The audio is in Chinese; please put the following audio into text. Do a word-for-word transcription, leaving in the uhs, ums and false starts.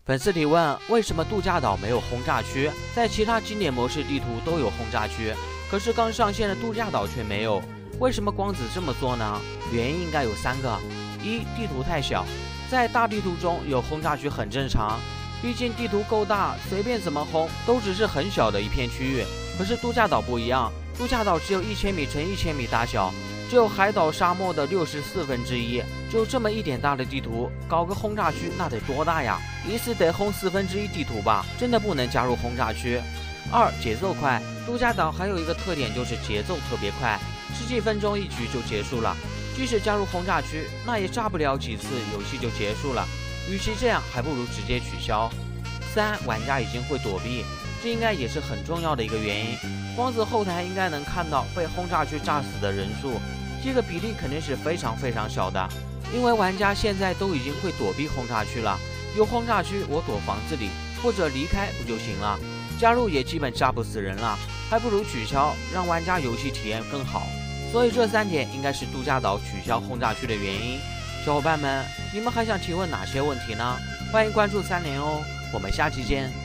粉丝提问：为什么度假岛没有轰炸区？在其他经典模式地图都有轰炸区，可是刚上线的度假岛却没有，为什么光子这么做呢？原因应该有三个：一、地图太小，在大地图中有轰炸区很正常，毕竟地图够大，随便怎么轰都只是很小的一片区域。可是度假岛不一样，度假岛只有一千米乘一千米大小，只有海岛沙漠的六十四分之一，就这么一点大的地图，搞个轰炸区那得多大呀？一次得轰四分之一地图吧，真的不能加入轰炸区。二、节奏快，度假岛还有一个特点就是节奏特别快，十几分钟一局就结束了，即使加入轰炸区，那也炸不了几次，游戏就结束了。与其这样，还不如直接取消。三、玩家已经会躲避，这应该也是很重要的一个原因。光子后台应该能看到被轰炸区炸死的人数，这个比例肯定是非常非常小的，因为玩家现在都已经会躲避轰炸区了。有轰炸区，我躲房子里或者离开不就行了？加入也基本炸不死人了，还不如取消，让玩家游戏体验更好。所以这三点应该是度假岛取消轰炸区的原因。小伙伴们，你们还想提问哪些问题呢？欢迎关注三连哦，我们下期见。